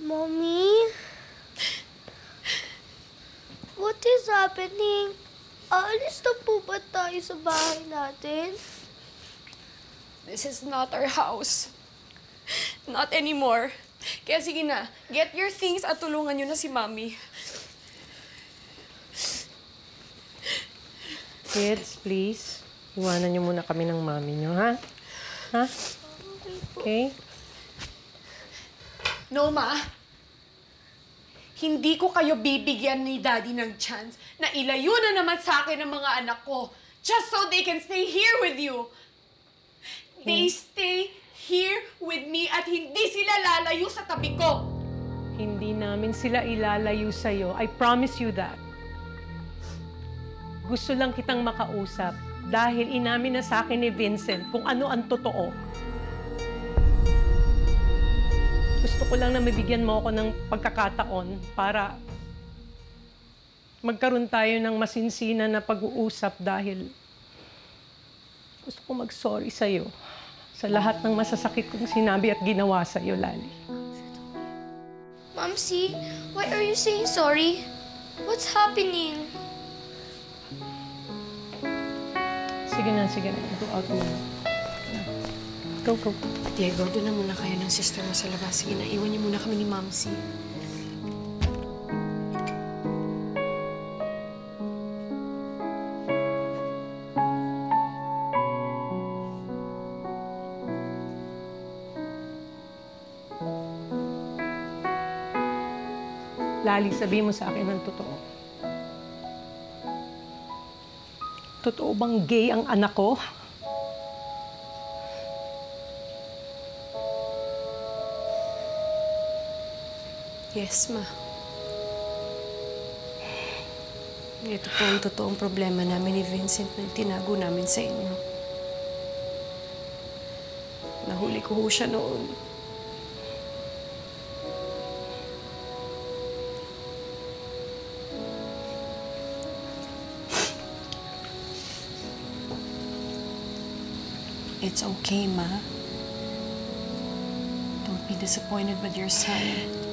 Mommy? What is happening? Aalis na po ba tayo sa bahay natin? This is not our house. Not anymore. Kaya sige na, get your things at tulungan niyo na si Mommy. Kids, please. Iwanan niyo muna kami ng mami niyo, ha? Ha? Okay? No, Ma. Hindi ko kayo bibigyan ni Daddy ng chance na ilayo na naman sa akin ang mga anak ko just so they can stay here with you. They stay here with me at hindi sila lalayo sa tabi ko. Hindi namin sila ilalayo sa'yo. I promise you that. Gusto lang kitang makausap dahil inamin na sa akin ni Vincent kung ano ang totoo. Gusto ko lang na mabigyan mo ako ng pagkakataon para magkaroon tayo ng masinsinan na pag-uusap dahil gusto ko mag-sorry sa'yo sa lahat ng masasakit kong sinabi at ginawa sa'yo, Lali. Momsy, why are you saying sorry? What's happening? Sige na. Go out muna. Go. Diego, doon na muna kayo ng sister mo sa labas. Sige na, iwan niyo muna kami ni Momsy. Lali, sabihin mo sa akin ang totoo. Totoo bang gay ang anak ko? Yes, Ma. Ito po ang totoong problema namin ni Vincent na tinago namin sa inyo. Nahuli ko ho siya noon. It's okay, Ma. Don't be disappointed with your son.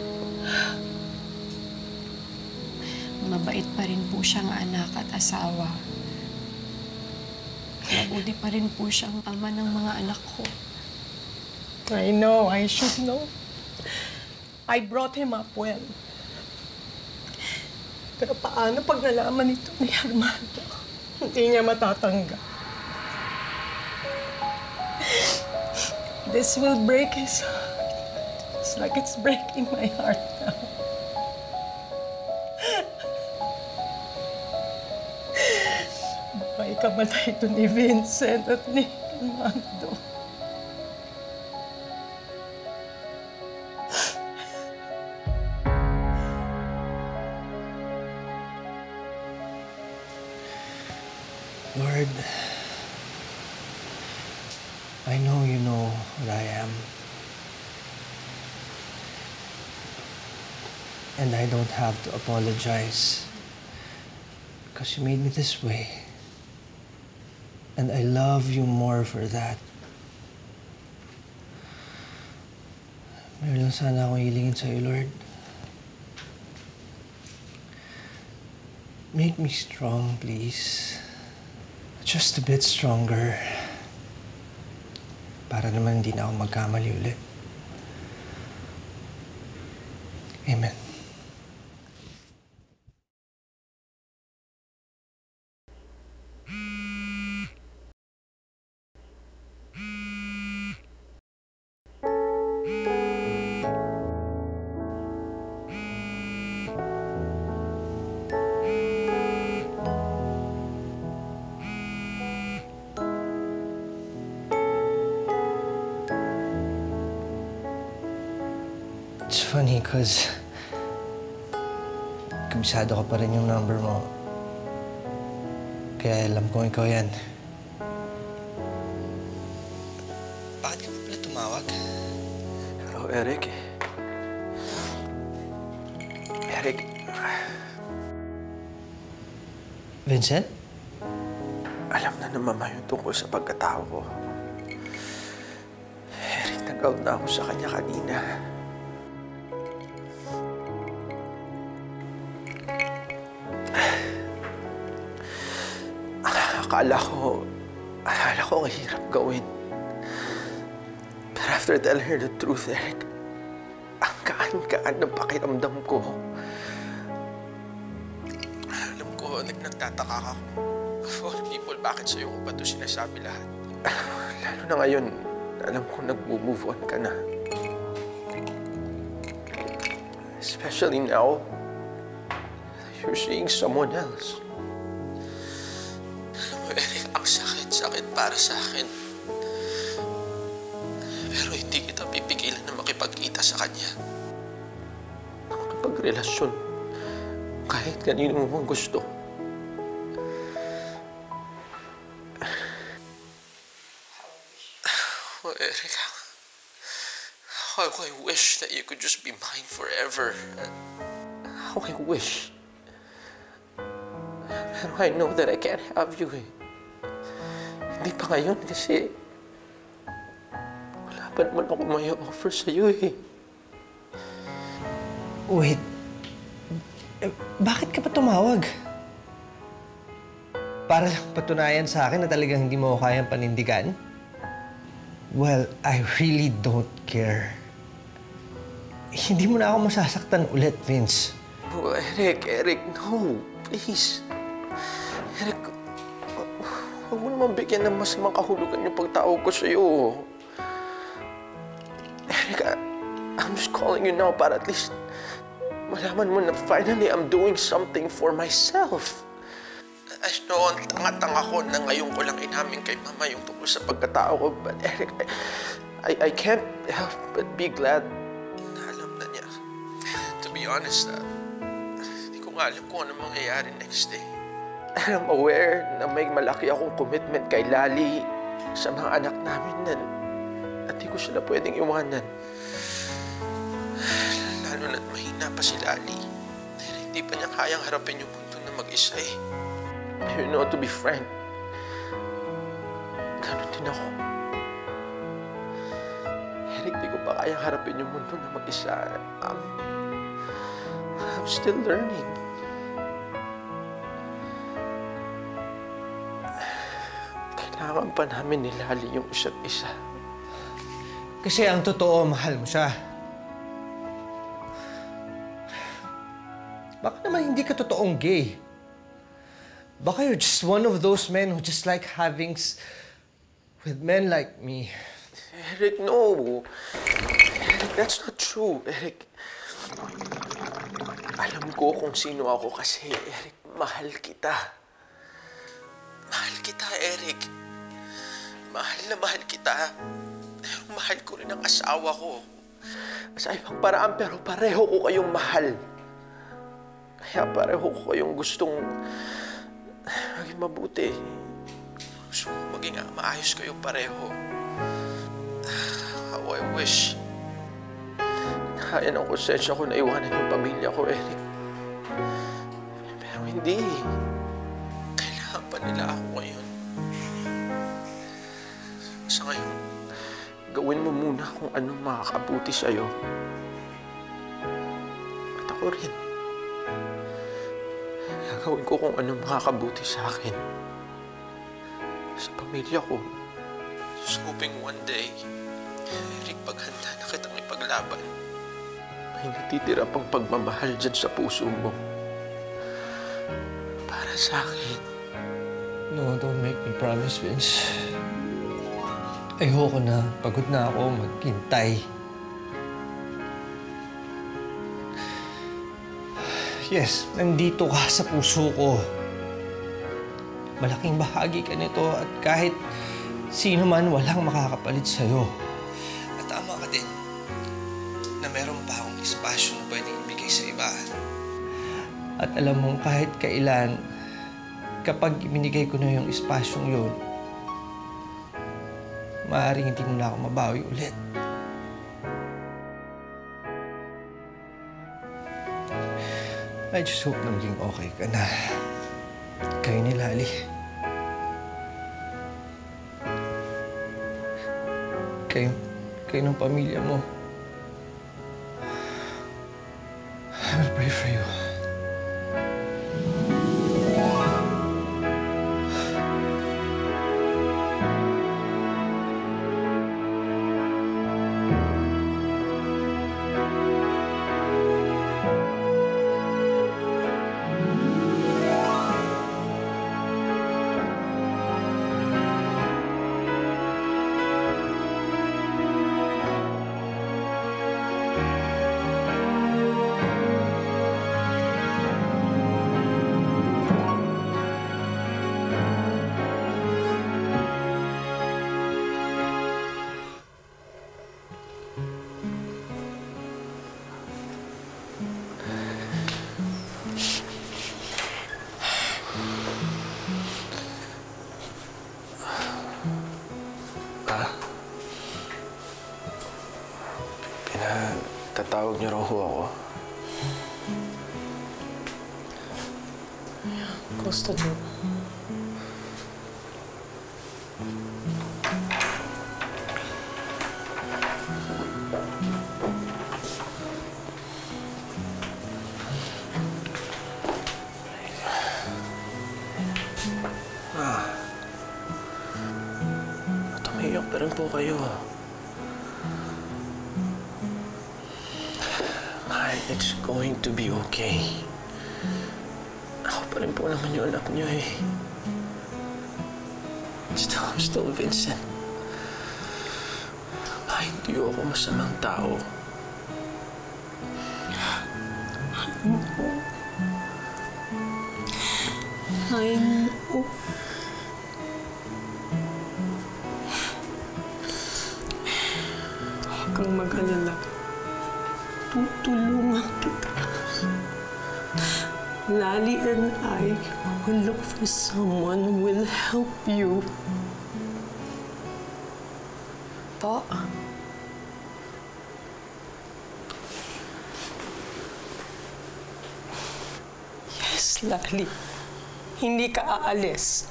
Mabait pa rin po siyang anak at asawa. Mabuti pa rin po siyang ama ng mga anak ko. I know. I should know. I brought him up well. Pero paano pag nalaman ito ni Armando? Hindi niya matatanggap. This will break his heart. Just like it's breaking my heart now. Baka ikamatay ito ni Vincent at ni Armando. Lord, I know you know what I am. And I don't have to apologize because you made me this way. And I love you more for that. Meron lang sana akong hilingin sa'yo, Lord. Make me strong, please. Just a bit stronger. Para naman hindi na ako magkamali ulit. Amen. It's funny because kabisado ko pa rin yung number mo. Kaya alam kong ikaw yan. Bakit ka pa pala tumawag? Hello, Eric. Eric. Vincent? Alam na ng mama yung tungkol sa pagkatao ko. Eric, nag-out na ako sa kanya kanina. Akala ko ang hirap gawin. But after telling her the truth, Eric, ang gaan-gaan ng pakiramdam ko. Alam ko, nagtataka ka of all people, bakit sa'yo ko ba ito sinasabi lahat? Lalo na ngayon, alam ko nag-move on ka na. Especially now, you're seeing someone else. Alam mo, Eric, ang sakit para sa akin. Pero hindi kita pipigilan na makipagkita sa kanya. Makipagrelasyon. Kahit kanino mo mang gusto. Oh, Eric, how I wish that you could just be mine forever. How I wish. Pero I know that I can't have you eh. Hindi pa ngayon kasi wala pa naman ako may offer sa'yo eh. Wait. Bakit ka pa tumawag? Para lang patunayan sa akin na talagang hindi mo kayang panindigan? Well, I really don't care. Hindi mo na ako masasaktan ulit, Vince. Oh, Eric, no. Please. Eric, huwag mo naman bigyan ng masamang kahulugan yung pagtawag ko sa'yo. Eric, I'm just calling you now para at least malaman mo na finally I'm doing something for myself. I know, ang tanga-tanga ko na ngayon ko lang inamin kay Mama yung tungkol sa pagkatao ko. But Eric, I can't help but be glad na alam na niya. To be honest, hindi ko nga alam kung ano mangyayari next day. I'm aware na may malaki akong commitment kay Lali sa mga anak namin na hindi ko sila pwedeng iwanan. Lalo na't mahina pa si Lali. Hindi pa niya kayang harapin yung mundo na mag-isa eh. You know, to be frank, ganun din ako. Eric, di ko pa kayang harapin yung mundo na mag-isa. I'm still learning. Kailangan pa namin ni Lali yung isa't isa. Kasi ang totoo, mahal mo siya. Baka naman hindi ka totoong gay. Baka you're just one of those men who just like having with men like me. Eric, no. Eric, that's not true. Eric, alam ko kung sino ako kasi, Eric, mahal kita. Mahal kita, Eric. Mahal na mahal kita. Pero mahal ko rin ang asawa ko. Sa ibang paraan, pero pareho ko kayong mahal. Kaya pareho ko kayong gustong maging mabuti. Gusto ko maging maayos kayo pareho. How I wish. Kaya ng konsensya ko na iwanan yung pamilya ko, Eric. Pero hindi. Kailangan pa nila ako ngayon. Sa ngayon, gawin mo muna kung anong makakabuti sa'yo. At ako rin. Gagawin ko kung anong makakabuti sa akin. Sa pamilya ko. Just hoping one day, Eric, paghanda na kitang ipaglaban, may natitira pang pagmamahal dyan sa puso mo. Para sa akin. No, don't make me promise, Vince. Ayoko na. Pagod na ako maghintay. Yes, nandito ka sa puso ko. Malaking bahagi ka nito at kahit sino man walang makakapalit sa'yo. At tama ka din na meron pa akong espasyo na pwedeng ibigay sa iba. At alam mo, kahit kailan, kapag ibinigay ko na yung espasyong yun, maaaring hindi mo na ako mabawi ulit. I just hope na maging okay ka na. Kayo ni Lali. Kayo ng pamilya mo. I will pray for you. Tinatawag niyo raw ho ako. Kamusta niyo? Tumiyak pa rin po kayo. It's going to be okay. Ako pa rin po naman yung anak niyo eh. I'm still Vincent. Hindi ako masamang tao. I know. Huwag kang mag-alala. Tutulungan kita. Lali and I will look for someone who will help you. Po? Yes, Lali. Hindi ka aalis.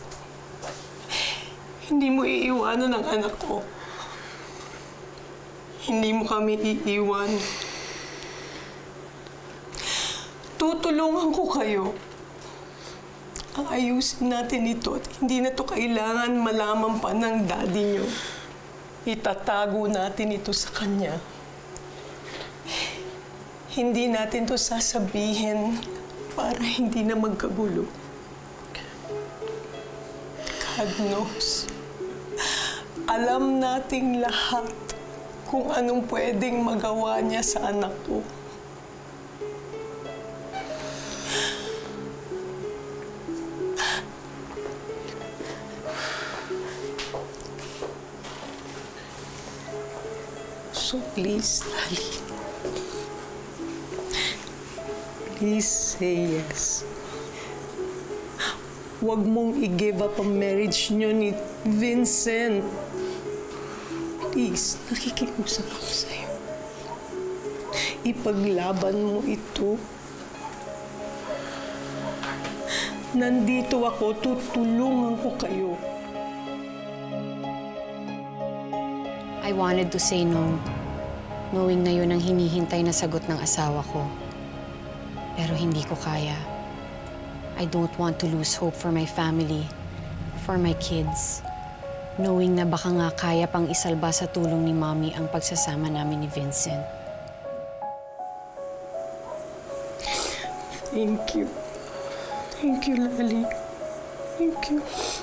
Hindi mo iiwanan ang anak ko. Hindi mo kami iiwan. Tutulungan ko kayo. Ayusin natin ito at hindi na to kailangan malaman pa ng daddy niyo. Itatago natin ito sa kanya. Hindi natin to sasabihin para hindi na magkagulo. God knows. Alam nating lahat kung anong pwedeng magawa niya sa anak ko. So please, Lali. Please say yes. Huwag mong i-give up ang marriage niyo ni Vincent. Please, nakikiusap ako sa'yo. Ipaglaban mo ito. Nandito ako, tutulungan ko kayo. I wanted to say no, knowing na yun ang hinihintay na sagot ng asawa ko. Pero hindi ko kaya. I don't want to lose hope for my family, for my kids. Knowing na baka nga kaya pang isalba sa tulong ni Mommy ang pagsasama namin ni Vincent. Thank you. Thank you, Lali. Thank you.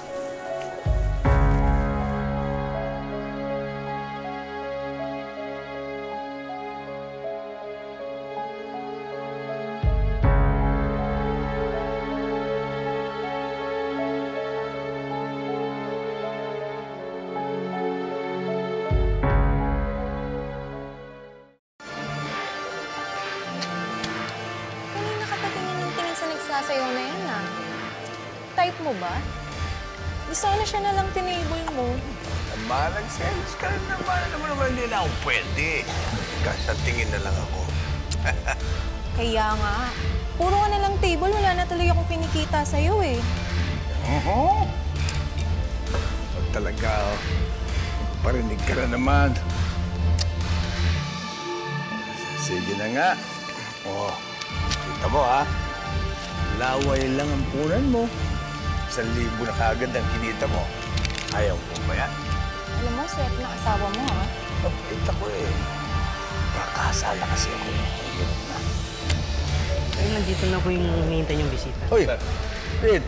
Sasayaw na yan, ah. Type mo ba? Di sana siya na lang tinable mo. Malang sense ka na naman. Alam mo naman, hindi na ako pwede. Kasi tingin na lang ako. Kaya nga. Puro ka na lang table, wala na tuloy akong kinikita sa'yo, eh. Pag talaga, parinig ka na naman. Sige na nga. Oh, kita mo, ha? Laway lang ang punan mo. 1,000 na kagad ang kinita mo. Ayaw mo ba yan? Alam mo, swerte ng asawa mo, ha? Oh, kita ko eh. Kakasala kasi ako. Hirap na. Ay, nandito na po yung hinihintay yung bisita. Hoy, Pete.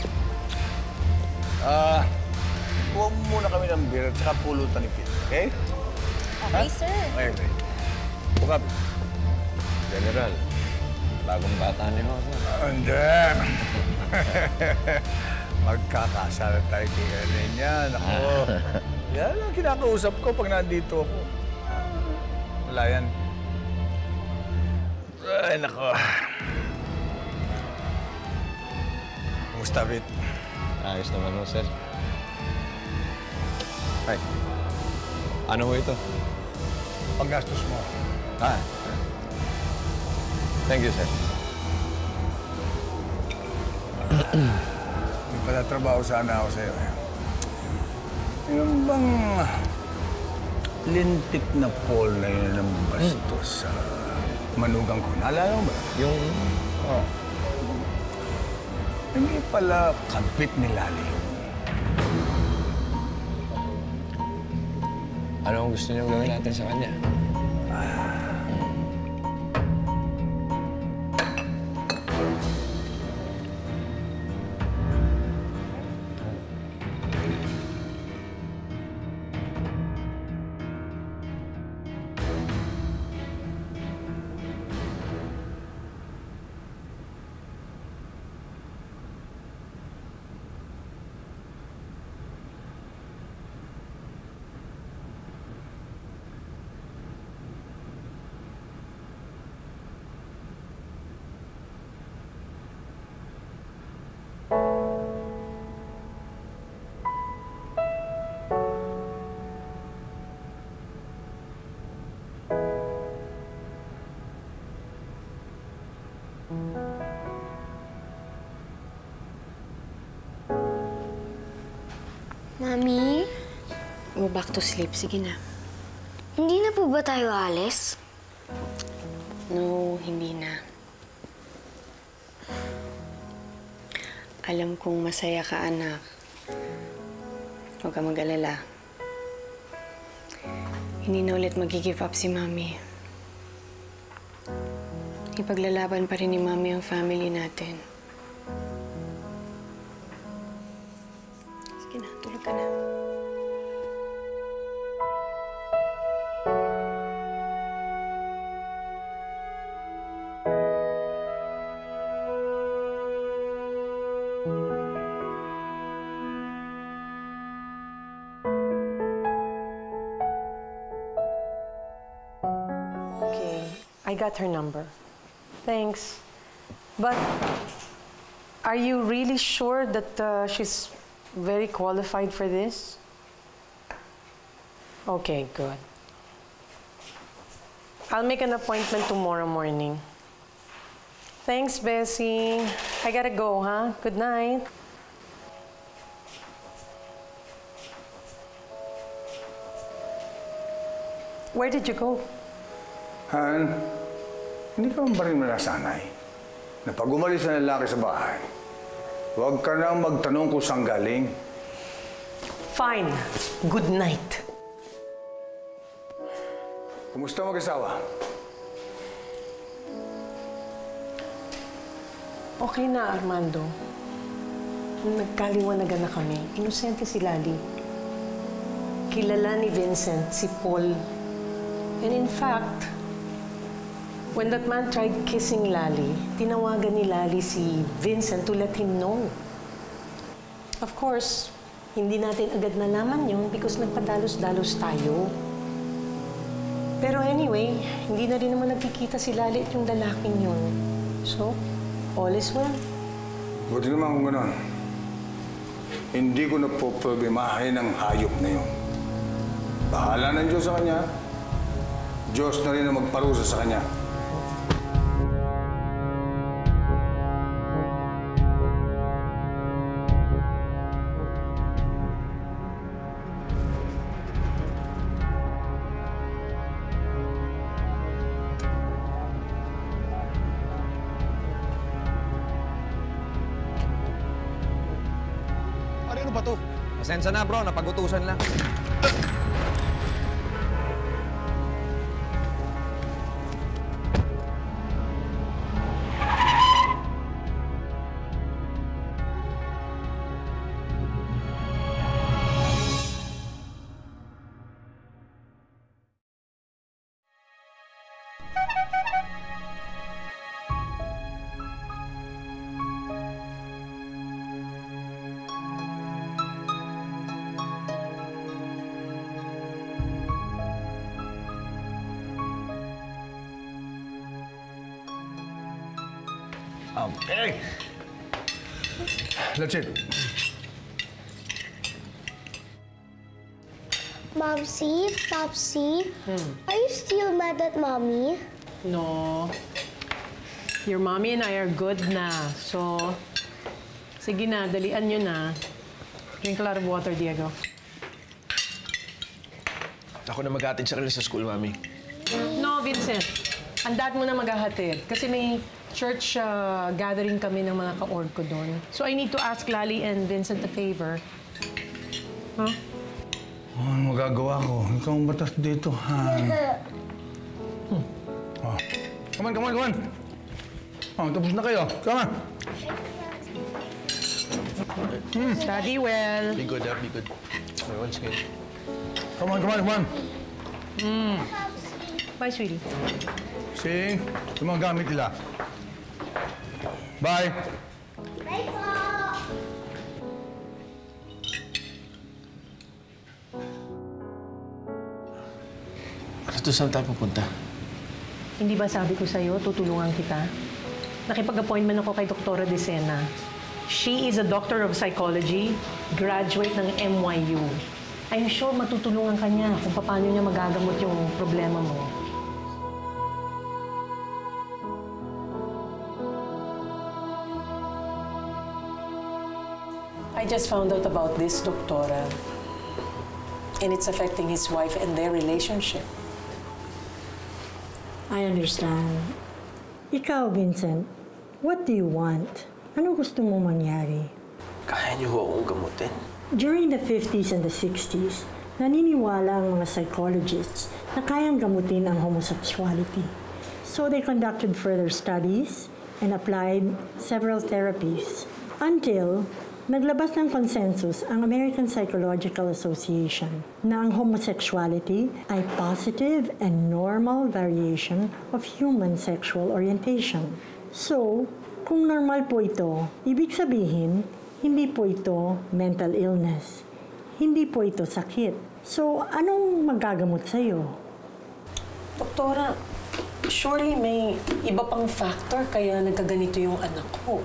Kuha mo muna kami ng beer at saka pulutan ni Pete, okay? Okay, sir. Okay. Bukap. General, bagong bata ni Jose. Hindi. Magkakasala tayo kay Ellen yan. Ako, yan ang kinakausap ko pag nandito ako. Wala yan. Ay, nako. Kumusta, Pete? Ayos naman ho, sir. Ay, ano ho ito? Paggastos mo. Thank you, sir. May patatrabaho sana ako sa'yo eh. Yung bang lintik na Paul na yun ang bastos sa manugang ko. Naalala mo ba? Yung... Oh. Hindi pala kapit ni Lali yun. Ano ang gusto niyong gawin natin sa kanya? Mami, Go back to sleep. Sige na. hindi na po ba tayo alis? No, hindi na. Alam kong masaya ka, anak. Huwag ka mag-alala. Hindi na ulit mag-give up si Mami. Ipaglalaban pa rin ni Mami ang family natin. Sige na, tulog ka na. Okay, I got her number. Thanks. But are you really sure that she's very qualified for this? Okay, good. I'll make an appointment tomorrow morning. Thanks, Bessie. I gotta go, huh? Good night. Where did you go? Han, hindi ka ba rin malasanay na pag umalis na lalaki sa bahay, huwag ka nang magtanong kung saan galing. Fine. Good night. Kumusta mag-asawa? Okay na, Armando. Nagkaliwanagan na kami. Inosente si Lali. Kilala ni Vincent si Paul. And in fact, when that man tried kissing Lali, tinawagan ni Lali si Vincent to let him know. Of course, hindi natin agad nalaman yun because nagpadalos-dalos tayo. Pero anyway, hindi na rin naman nagkikita si Lali at yung lalaking yun. So, all is well. Buti naman kung gano'n. Hindi ko na po problemahin ang hayop na yun. Bahala ng Diyos sa kanya. Diyos na rin ang magparusa sa kanya. Ano ba to? Pasensya na bro, napag-utusan lang. Hey! That's it. Momsy, Popsy, are you still mad at Mommy? No. Your mommy and I are good na. So, sige na, dalian nyo na. Drink a lot of water, Diego. Ako na mag-atid sa kanila sa school, Mami. No, Vincent. Ang dad mo na maghahatid. Kasi may church gathering kami ng mga ka-org ko doon. So I need to ask Lali and Vincent a favor. Huh? Oh, ano magagawa ko? Ikaw ang batas dito, Han. Oh. Come on. Oh, tapos na kayo. Come on. Study well. Be good, be good. Once again. Come on. Bye, sweetie. Sing, yung mga gamit nila. Bye. Bye po! Ano saan tayo pupunta? Hindi ba sabi ko sa'yo, tutulungan kita? Nakipag-appointment ako kay Doktora Decena. She is a doctor of psychology, graduate ng NYU. I'm sure matutulungan ka niya kung paano niya magagamot yung problema mo. I just found out about this, Doktora. And it's affecting his wife and their relationship. I understand. Ikaw, Vincent, what do you want? Anong gusto mo mangyari? Kaya niyo ho akong gamutin? During the 50s and the 60s, naniniwala ang mga psychologists na kayang gamutin ang homosexuality. So they conducted further studies and applied several therapies until naglabas ng consensus ang American Psychological Association na ang homosexuality ay positive and normal variation of human sexual orientation. So, kung normal po ito, ibig sabihin, hindi po ito mental illness. Hindi po ito sakit. So, anong magagamot sa'yo? Doktora, surely may iba pang factor kaya nagkaganito yung anak ko.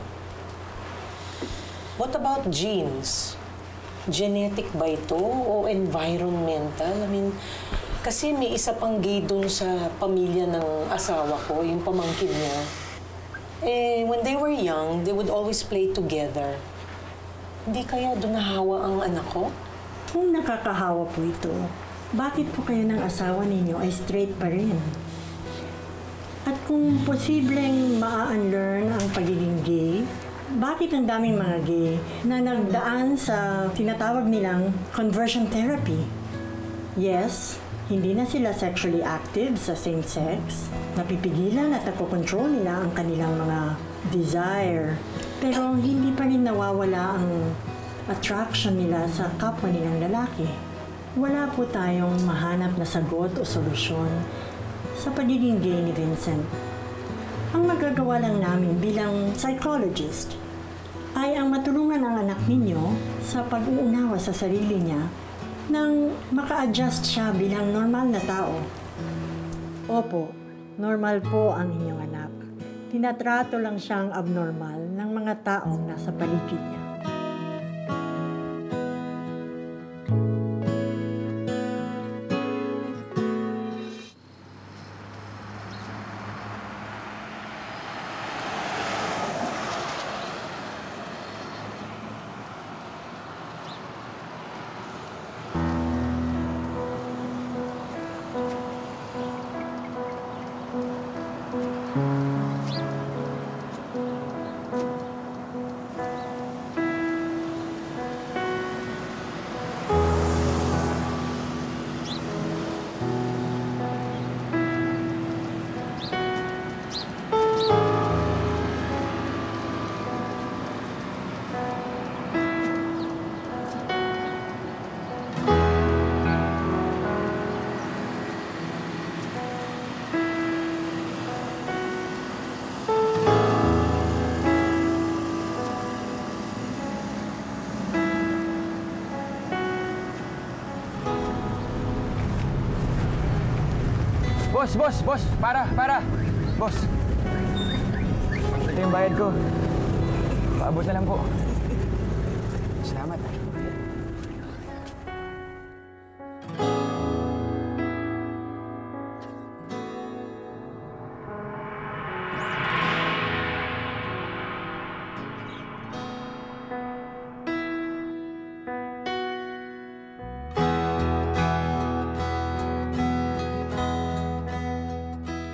What about genes? Genetic ba ito o environmental? I mean, kasi may isa pang gay doon sa pamilya ng asawa ko, yung pamangkin niya. Eh, when they were young, they would always play together. Hindi kaya doon nahawa ang anak ko? Kung nakakahawa po ito, bakit po kayo ng asawa ninyo ay straight pa rin? At kung posibleng maa-unlearn ang pagiging gay, bakit ang daming mga gay na nagdaan sa tinatawag nilang conversion therapy? Yes, hindi na sila sexually active sa same sex. Napipigilan at nakokontrol nila ang kanilang mga desire. Pero hindi pa rin nawawala ang attraction nila sa kapwa nilang lalaki. Wala po tayong mahanap na sagot o solusyon sa pagiging gay ni Vincent. Ang magagawa lang namin bilang psychologist ay ang matulungan ang anak ninyo sa pag-uunawa sa sarili niya nang maka-adjust siya bilang normal na tao. Opo, normal po ang inyong anak. Tinatrato lang siyang abnormal ng mga taong nasa paligid niya. Boss, para. Boss. Ito yung bayad ko. Paabot na lang po. Salamat.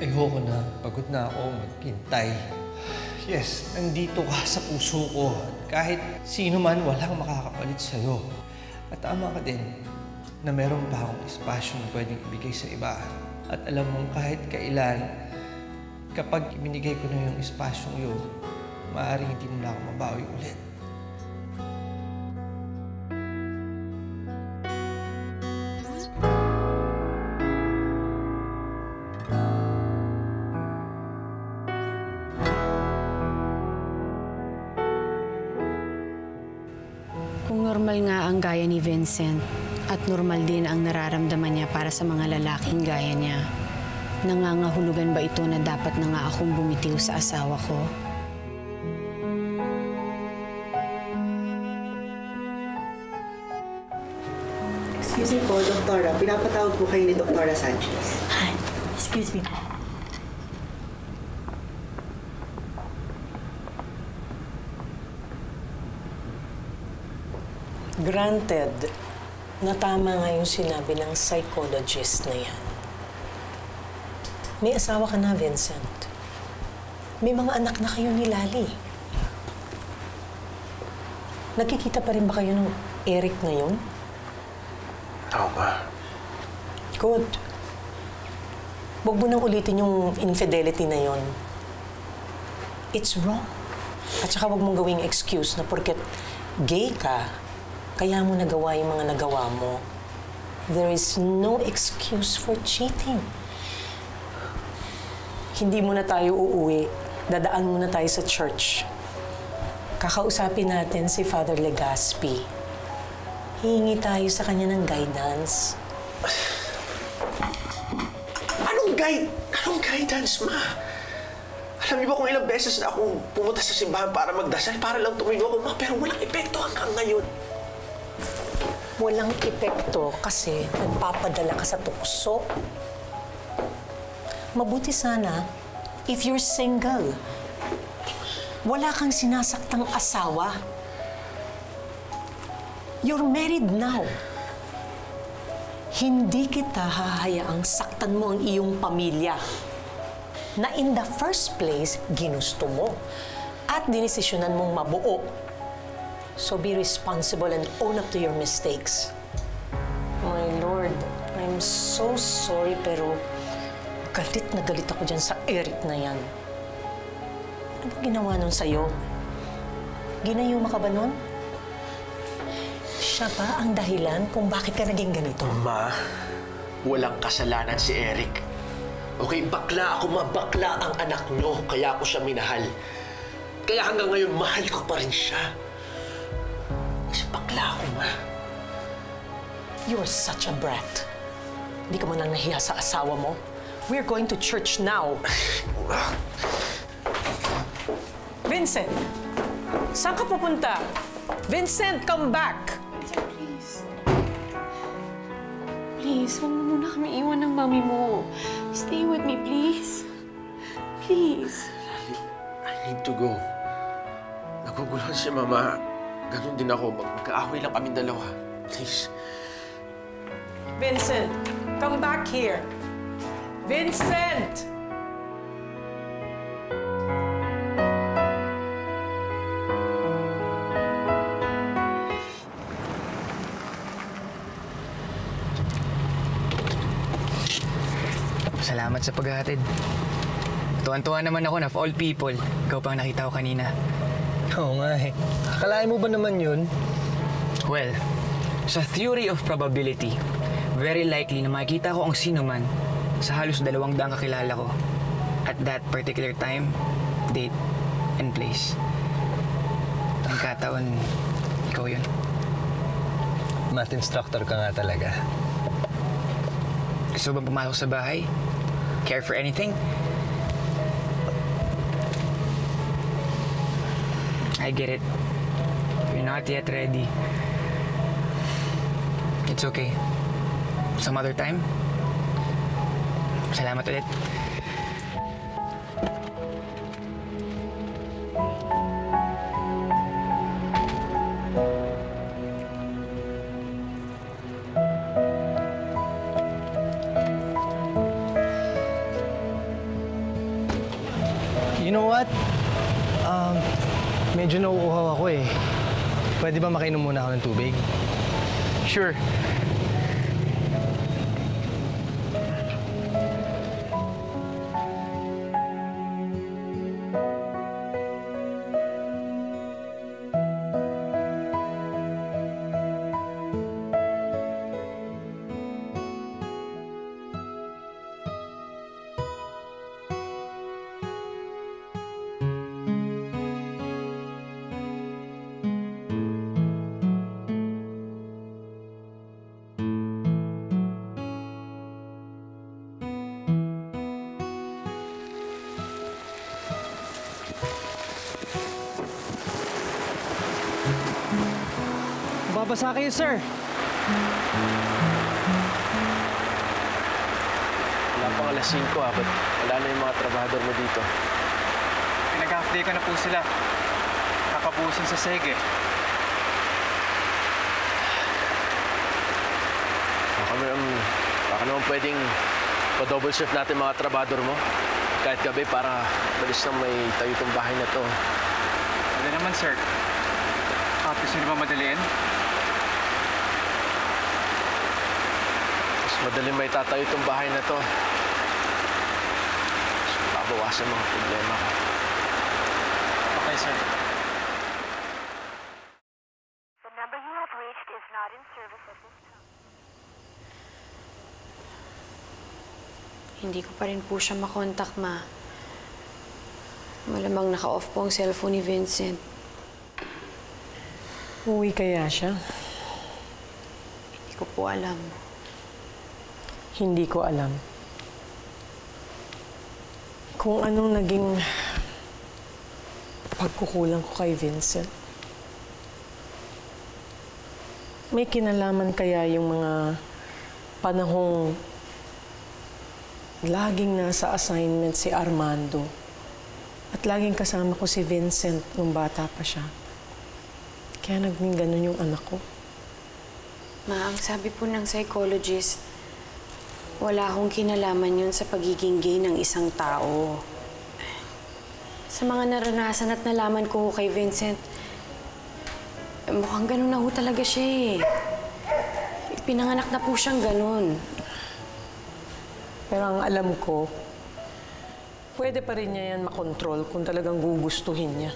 Ayoko na. Pagod na ako maghintay. Yes, nandito ka sa puso ko. Kahit sino man, walang makakapalit sa'yo. At tama ka din na meron pa akong espasyo na pwedeng ibigay sa iba. At alam mong kahit kailan, kapag ibinigay ko na yung espasyong yun, maaaring hindi mo na ako mabawi ulit. Kung normal nga ang gaya ni Vincent at normal din ang nararamdaman niya para sa mga lalaking gaya niya, nangangahulugan ba ito na dapat na nga akong bumitiw sa asawa ko? Excuse me po, Doktora. Pinapatawag po kayo ni Doktora Sanchez. Hi. Excuse me po. Granted, na tama nga yung sinabi ng psychologist na yan. May asawa ka na, Vincent. May mga anak na kayo ni Lali. Nagkikita pa rin ba kayo ng Eric na yun? Oo, Ma. Good. Huwag mo nang ulitin yung infidelity na yon. It's wrong. At saka huwag mong gawing excuse na porket gay ka, kaya mo nagawa yung mga nagawa mo. There is no excuse for cheating. Hindi muna tayo uuwi. Dadaan muna tayo sa church. Kakausapin natin si Father Legaspi. Hihingi tayo sa kanya ng guidance. Anong guidance, Ma? Alam niyo ba kung ilang beses na akong pumunta sa simbahan para magdasal, para lang tumingo ako, Ma, pero walang epekto hanggang ngayon. Walang epekto kasi nagpapadala ka sa tukso. Mabuti sana if you're single. Wala kang sinasaktang asawa. You're married now. Hindi kita hahayaang saktan mo ang iyong pamilya na in the first place, ginusto mo at dinesisyonan mong mabuo. So be responsible and own up to your mistakes. My Lord, I'm so sorry pero galit na galit ako dyan sa Eric na yan. Ano ba ginawa nun sa'yo? Ginayuma ka ba nun? Siya ba ang dahilan kung bakit ka naging ganito? Ma, walang kasalanan si Eric. Okay, bakla ako, Ma. Bakla ang anak nyo. Kaya ako siya minahal. Kaya hanggang ngayon, mahal ko pa rin siya. Kasi bakla ako, Ma. You're such a brat. Hindi ka man lang nahiya sa asawa mo. We're going to church now. Vincent! Saan ka pupunta? Vincent, come back! Vincent, please. Please, huwag mo muna kami iwan ng mami mo. Stay with me, please. Please. I need to go. Naguguluhan si Mama. Ganun din ako. Magkaaway lang kaming dalawa. Please. Vincent, come back here. Vincent! Salamat sa paghahatid. Tuwan-tuwa naman ako na of all people, ikaw pang nakita ko kanina. Oo nga eh. Akalain mo ba naman yun? Well, sa theory of probability, very likely na makikita ko ang sino man sa halos 200 kakilala ko at that particular time, date, and place. Ang kataon, ikaw yun. Math instructor ka nga talaga. Gusto bang pumasok sa bahay? Care for anything? I get it. You're not yet ready. It's okay. Some other time. Salamat ulit. You know what? Medyo nauuhaw ako eh. Pwede ba makainom muna ako ng tubig? Sure. Babasa kayo, sir. Wala pang alas 5 ba't wala na yung mga trabahador mo dito? Pinag-half day ko na po sila. Kakabusin sa sege. Baka naman pwedeng pa-double shift natin mga trabahador mo. Kahit gabi para balis na may tayo itong bahay na to. Wala naman, sir. Gusto niyo ba madaliin? Mas madaling may tatayo itong bahay na to. Mas babawasan mga problema ko. Okay, sir. The number you have reached is not in service at this time. Hindi ko pa rin po siya makontak, Ma. Malamang naka-off po ang cellphone ni Vincent. Uwi kaya siya? Hindi ko po alam. Hindi ko alam. Kung anong naging pagkukulang ko kay Vincent. May kinalaman kaya yung mga panahong laging nasa assignment si Armando at laging kasama ko si Vincent nung bata pa siya. Kaya naging ganun yung anak ko. Ma, ang sabi po ng psychologist, wala akong kinalaman yun sa pagiging gay ng isang tao. Sa mga naranasan at nalaman ko kay Vincent, mukhang ganun na ho talaga siya eh. Pinanganak na po siyang ganun. Pero ang alam ko, pwede pa rin niya yan makontrol kung talagang gugustuhin niya.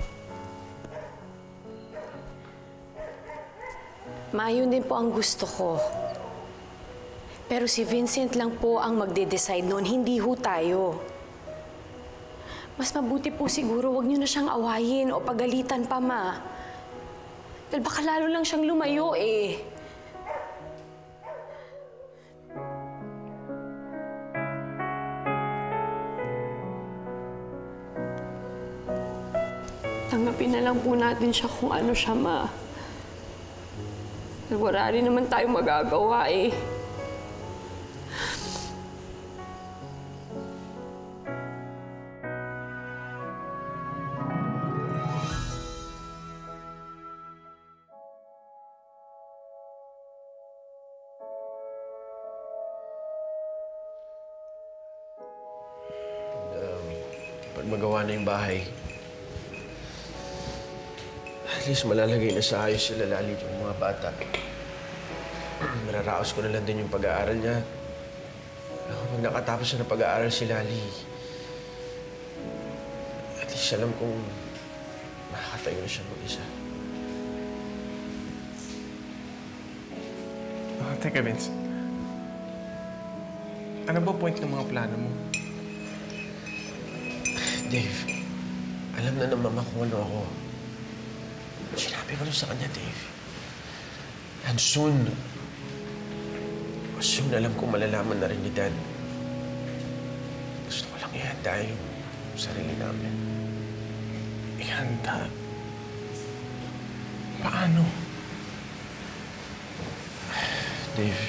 Ma, yun din po ang gusto ko. Pero si Vincent lang po ang magde-decide noon, hindi ho tayo. Mas mabuti po siguro wag niyo na siyang awayin o pagalitan pa, Ma. Dahil baka lalo lang siyang lumayo eh. Tanggapin na lang po natin siya kung ano siya, Ma. Wala rin naman tayong magagawa eh. Pag magawa na yung bahay, at least malalagay na sa ayos sila Lali yung mga bata. Mararaos ko na lang din yung pag-aaral niya. Pag nakatapos na ng pag-aaral si Lali, at least alam kong makakatayo na siya mag-isa. Teka, Vince. Ano ba point ng mga plano mo? Dave, alam na ng mama kung ano ako. Sinabi ko na sa kanya, Dave. And soon alam kong malalaman na rin ni Dad. Gusto ko lang ihanda yung sarili namin. Ihanda? Paano? Dave,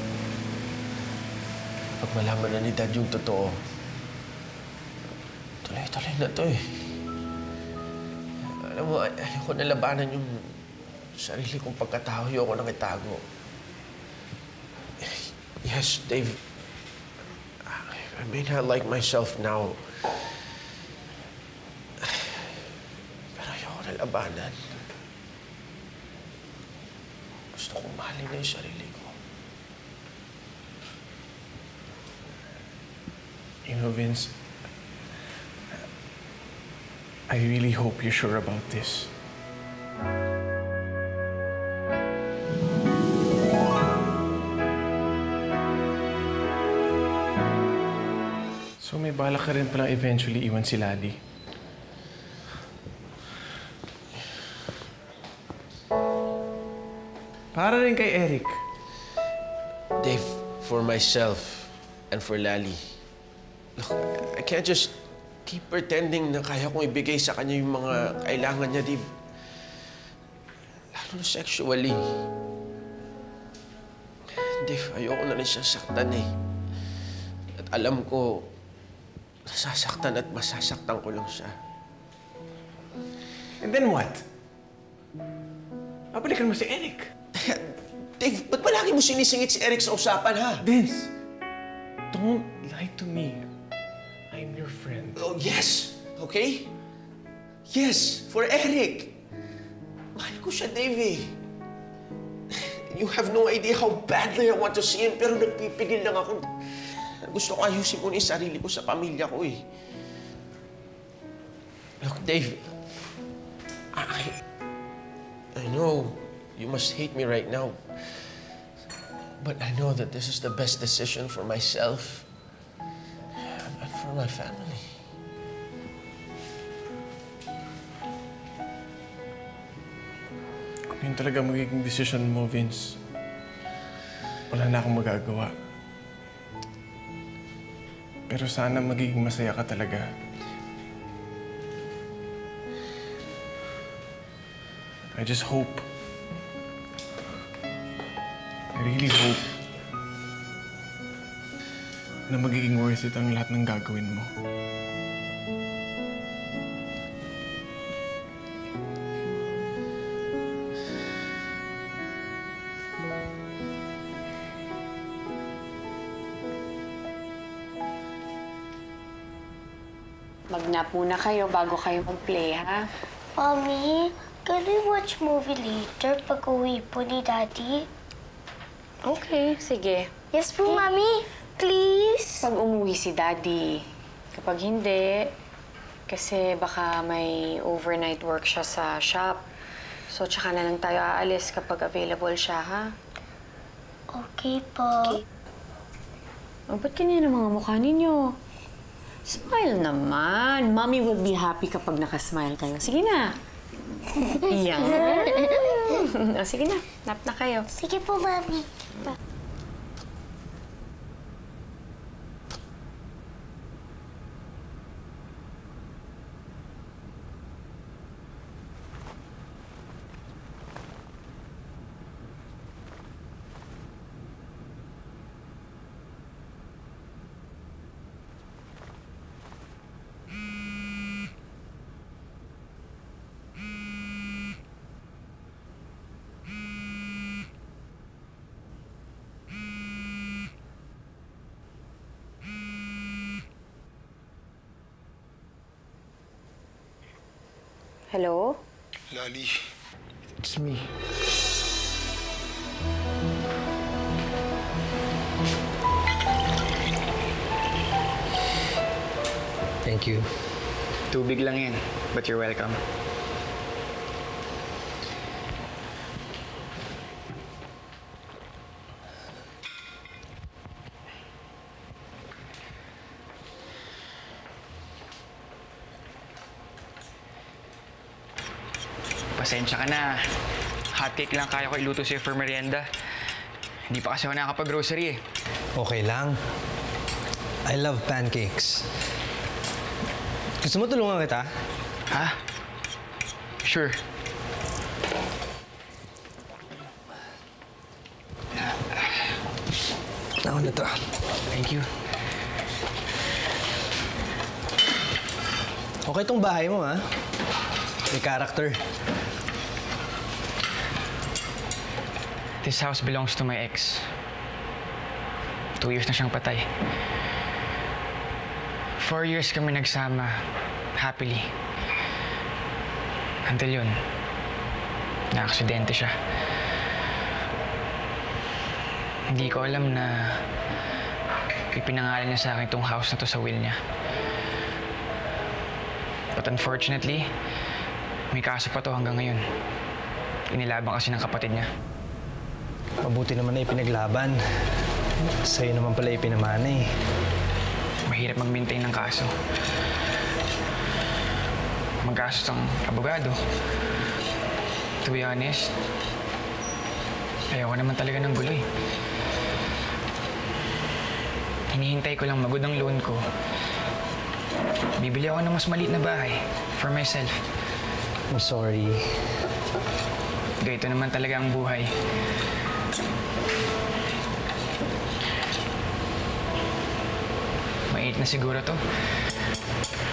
pag malaman na ni Dad yung totoo, tuloy-tuloy na to eh. Alam mo, ayoko na labanan yung sarili kong pagkatao. Ayoko nang itago. Yes, Dave. I may not like myself now. kalabanan. Gusto kong mahalin na yung sarili ko. You know, Vince, I really hope you're sure about this. So may balak ka rin palang eventually iwan si Lali. Para rin kay Eric. Dave, for myself and for Lali. Look, I can't just keep pretending na kaya kong ibigay sa kanya yung mga kailangan niya, Dave. Lalo na sexually. Dave, ayoko na rin siyang saktan eh. At alam ko, nasasaktan at masasaktan ko lang siya. And then what? Babalikan mo si Eric. Dave, ba't palagi mo sinisingit si Eric sa usapan, ha? Vince, don't lie to me. I'm your friend. Oh, yes. Okay? Yes, for Eric. Mahal ko siya, Dave, eh. You have no idea how badly I want to see him, pero nagpipigil lang ako. Gusto ko ayusin muna yung sarili ko sa pamilya ko, eh. Look, Dave, I know you must hate me right now, but I know that this is the best decision for myself and for my family. Kung yun talaga magiging decision mo, Vince, wala na akong magagawa. Pero sana magiging masaya ka talaga. I just hope, I really hope na magiging worth it ang lahat ng gagawin mo. Mag-nap muna kayo bago kayo mag-play, ha? Mommy, can we watch movie later pag uwi po ni Daddy? Okay, sige. Yes po, Mommy. Please. Pag umuwi si Daddy. Kapag hindi, kasi baka may overnight work siya sa shop. So, tsaka na lang tayo aalis kapag available siya, ha? Okay po. Okay. Oh, ba't ganyan ang mga mukha ninyo? Smile naman. Mommy will be happy kapag nakasmile kayo. Sige na. Yan. Oh, sige na. Nap na kayo. Sige po, Mommy. Hello? Lali, It's me. Thank you. Tubig lang yan, but you're welcome. Pasensya ka na. Hotcake lang kaya ko iluto sa'yo for merienda. Hindi pa kasi ako nakakapag-grocery eh. Okay lang. I love pancakes. Gusto mo tulungan kita? Ha? Sure. Ako na to. Thank you. Okay tong bahay mo, ha? May character. This house belongs to my ex. 2 years na siyang patay. 4 years kami nagsama. Happily. Until yun, na-aksidente siya. Hindi ko alam na ipinangalan niya sa akin itong house na to sa will niya. But unfortunately, may kaso pa to hanggang ngayon. Inilabang kasi ng kapatid niya. Mabuti naman na ipinaglaban. Sa'yo naman pala ipinamana eh. Mahirap mag-maintain ng kaso. Magastos ang abogado. To be honest, ayoko naman talaga ng gulo eh. Hinihintay ko lang magod ang loan ko. Bibili ako ng mas maliit na bahay for myself. I'm sorry. Ganito naman talaga ang buhay. Mainit na siguro to.